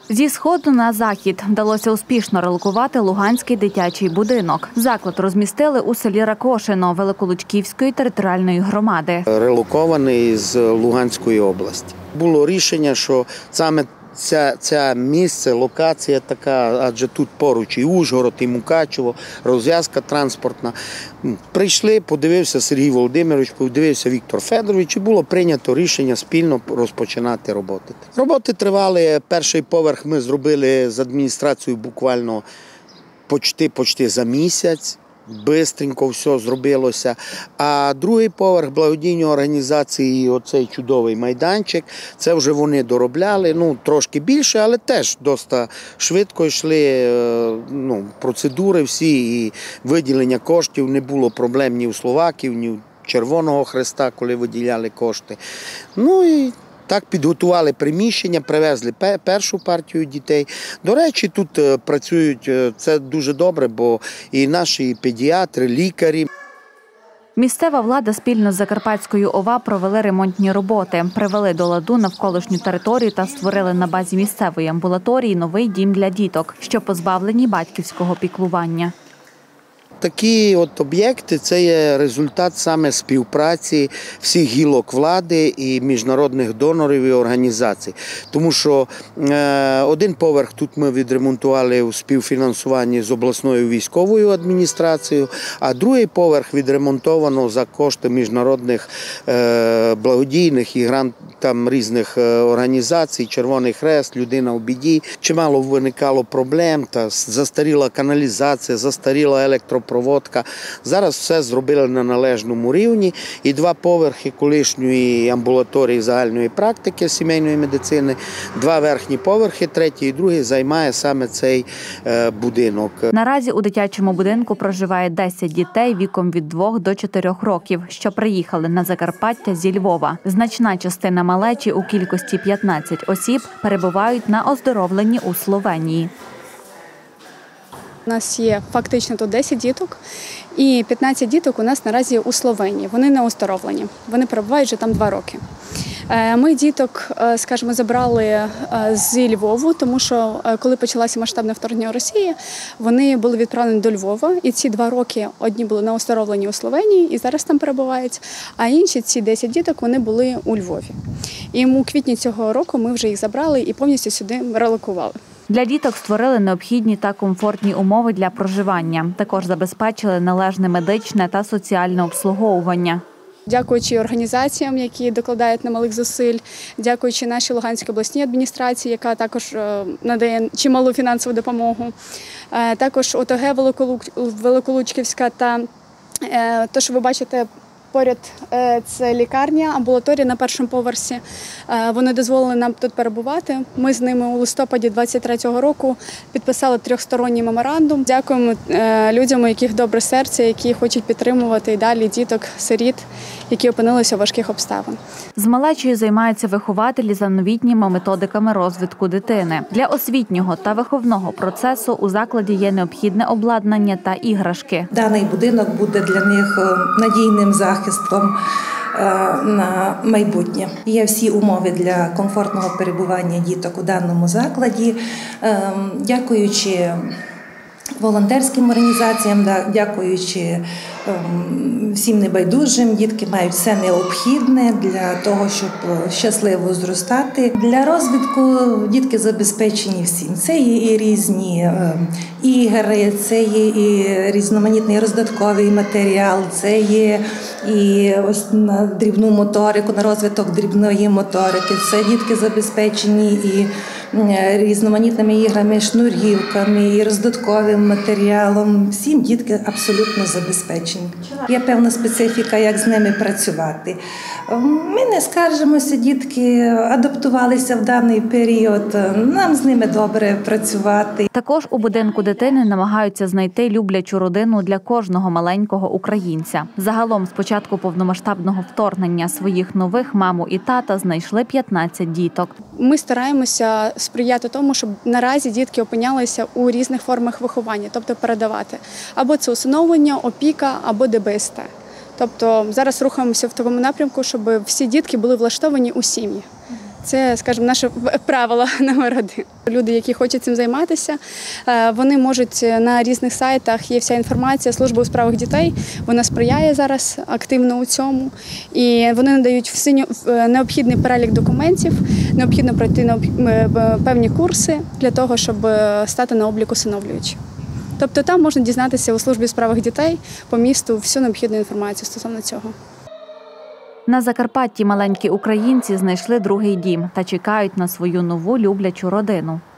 Зі сходу на захід вдалося успішно релокувати Луганський дитячий будинок. Заклад розмістили у селі Ракошино Великолучківської територіальної громади. Релокований з Луганської області. Було рішення, що саме це місце, локація така, адже тут поруч і Ужгород, і Мукачево, розв'язка транспортна. Прийшли, подивився Сергій Володимирович, подивився Віктор Федорович, і було прийнято рішення спільно розпочинати роботи. Роботи тривали, перший поверх ми зробили з адміністрацією буквально почти за місяць. Бистренько все зробилося. А другий поверх благодійної організації, оцей чудовий майданчик, це вже вони доробляли, трошки більше, але теж досить швидко йшли процедури всі, і виділення коштів, не було проблем ні у словаків, ні у Червоного Хреста, коли виділяли кошти. І так підготували приміщення, привезли першу партію дітей. До речі, тут працюють, це дуже добре, бо і наші педіатри, лікарі. Місцева влада спільно з Закарпатською ОВА провели ремонтні роботи, привели до ладу навколишню територію та створили на базі місцевої амбулаторії новий дім для діток, що позбавлені батьківського піклування. Такі об'єкти – це є результат саме співпраці всіх гілок влади і міжнародних донорів і організацій. Тому що один поверх тут ми відремонтували у співфінансуванні з обласною військовою адміністрацією, а другий поверх відремонтовано за кошти міжнародних благодійних і різних організацій, Червоний Хрест, Людина у біді. Чимало виникало проблем, застаріла каналізація, застаріла електропроводка. Зараз все зробили на належному рівні. І два поверхи колишньої амбулаторії загальної практики сімейної медицини, два верхні поверхи, третій і другий займає саме цей будинок. Наразі у дитячому будинку проживає 10 дітей віком від 2 до 4 років, що приїхали на Закарпаття зі Львова. Значна частина малечі у кількості 15 осіб перебувають на оздоровленні у Словенії. У нас є фактично тут 10 діток і 15 діток у нас наразі у Словенії. Вони не оздоровлені, вони перебувають вже там 2 роки. Ми діток, скажімо, забрали зі Львову, тому що коли почалося масштабне вторгнення Росії, вони були відправлені до Львова, і ці 2 роки одні були не оздоровлені у Словенії і зараз там перебувають, а інші, ці 10 діток, вони були у Львові. І у квітні цього року ми вже їх забрали і повністю сюди релокували. Для діток створили необхідні та комфортні умови для проживання. Також забезпечили належне медичне та соціальне обслуговування. Дякуючи організаціям, які докладають немалих зусиль, дякуючи нашій Луганській обласній адміністрації, яка також надає чималу фінансову допомогу, також ОТГ Великолучківська та те, що ви бачите, поряд це лікарня, амбулаторія на першому поверсі. Вони дозволили нам тут перебувати. Ми з ними у листопаді 2023 року підписали 3-сторонній меморандум. Дякуємо людям, у яких добре серце, які хочуть підтримувати і далі діток, сиріт, які опинилися у важких обставин. З малечою займаються вихователі за новітніми методиками розвитку дитини. Для освітнього та виховного процесу у закладі є необхідне обладнання та іграшки. Даний будинок буде для них надійним захистом на майбутнє. Є всі умови для комфортного перебування діток у даному закладі. Дякуючи волонтерським організаціям, дякуючи всім небайдужим, дітки мають все необхідне для того, щоб щасливо зростати. Для розвитку дітки забезпечені всім. Це є і різні ігри, це є і різноманітний роздатковий матеріал, це є і ось на дрібну моторику, на розвиток дрібної моторики. Це дітки забезпечені і різноманітними іграми, шнурівками, і роздатковим матеріалом. Всім дітки абсолютно забезпечені. Є певна специфіка, як з ними працювати. Ми не скаржимося, дітки адаптувалися в даний період, нам з ними добре працювати. Також у будинку дитини намагаються знайти люблячу родину для кожного маленького українця. Загалом з початку повномасштабного вторгнення своїх нових маму і тата знайшли 15 діток. Ми стараємося сприяти тому, щоб наразі дітки опинялися у різних формах виховання, тобто передавати. Або це усиновлення, опіка, або ДБСТ. Тобто зараз рухаємося в такому напрямку, щоб всі дітки були влаштовані у сім'ї. Це, скажімо, наше правило номер 1. Люди, які хочуть цим займатися, вони можуть на різних сайтах, є вся інформація, служба у справах дітей, вона сприяє зараз активно у цьому. І вони надають необхідний перелік документів, необхідно пройти певні курси для того, щоб стати на облік усиновлювача. Тобто там можна дізнатися у службі у справах дітей по місту всю необхідну інформацію стосовно цього. На Закарпатті маленькі українці знайшли другий дім та чекають на свою нову люблячу родину.